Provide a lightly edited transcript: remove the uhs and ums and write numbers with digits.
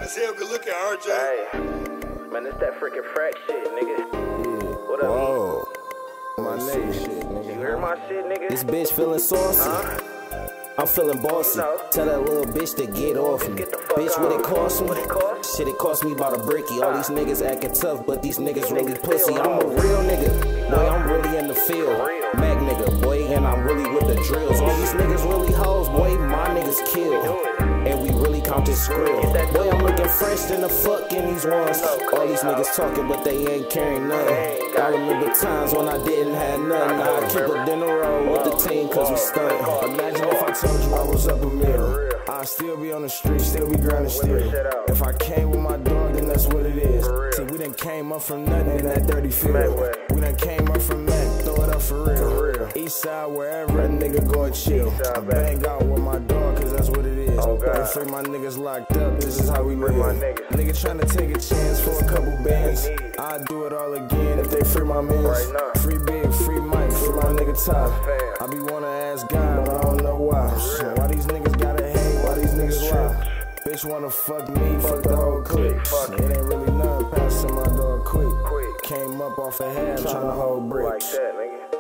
fine as hell. Good looking, RJ. Hey, man, it's that freaking Frack shit, nigga. Yeah. What up? Whoa. My nigga shit, nigga. You heard my shit, nigga? This bitch feeling saucy. I'm feeling bossy. Tell that little bitch to get off me. Bitch, what it cost me? Shit, it cost me about a bricky. All these niggas acting tough, but these niggas really pussy. I'm a real nigga. Boy, I'm really in the field. Mac nigga, boy, and I'm really with the drills. All these niggas really hoes, boy, my niggas kill. And we really count this skrill. Boy, I'm looking fresh than the fuck in these ones. All these niggas talking, but they ain't carrying nothing. I remember times when I didn't have nothing. Now I keep a dinner roll with the team cause we stunt. Imagine if I told you I was up a mill. I'd still be on the street, still be grinding still. If I came with my dog, then that's what it is. See, we done came up from nothing in that dirty field. We done came up from that, throw it up for real. East side, wherever a nigga go and chill. I bang out with my dog cause that's what it is. They free my niggas locked up, this is how we live. Nigga tryna take a chance for a couple bands. I'd do it all again if they free my mans. Free Big, free Mike, free my nigga Top. I be wanna ask God, but I don't know why. Why these niggas gotta hate, why these niggas lie? Bitch wanna fuck me, fuck the whole clique. It ain't really nothing, passing my dog quick. Came up off a half, tryna hold bricks.